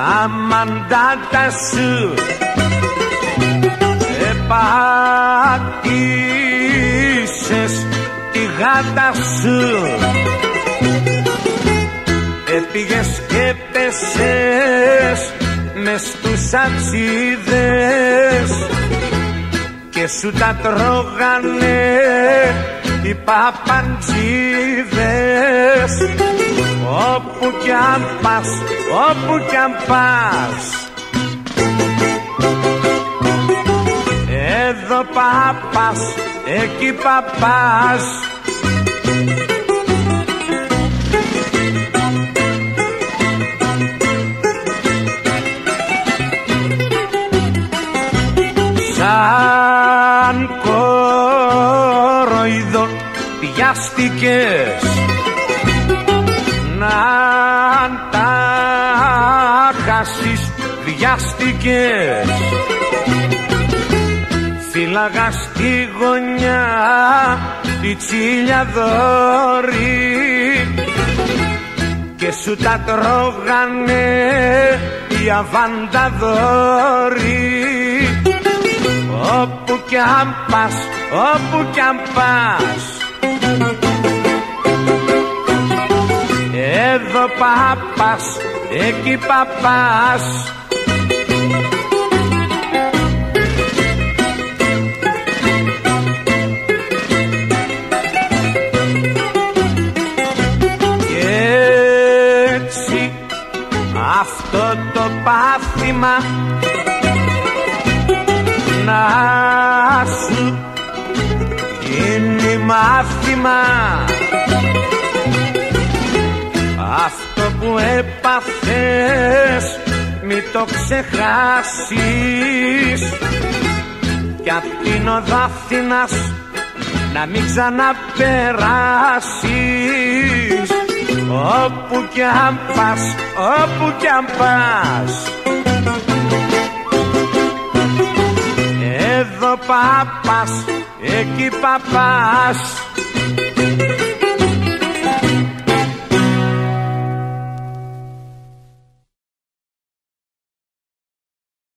τα μαντάτα σου επατήσες τη γάτα σου, έφυγες και πέσες μες στους αψίδες και σου τα τρώγανε οι παπαντζίδες. Όπου κι αν πας, όπου κι αν πας, εδώ παπάς, εκεί παπάς. Σαν κοροϊδό πιάστηκες να τα χάσεις, βιάστηκες. Φύλαγα στη γωνιά τη τσίλια δόρη και σου τα τρώγανε οι αβανταδόροι. Όπου κι αν πας, όπου κι αν πας, εδώ παπάς, εκεί παπάς. Και έτσι αυτό το πάθημα να σου γίνει μάθημα. Αυτό που έπαθες μη το ξεχάσεις κι απ' την οδό Αθήνας να μην ξαναπεράσεις. Όπου κι αν πας, όπου κι αν πας, εδώ παπάς, εκεί παπάς.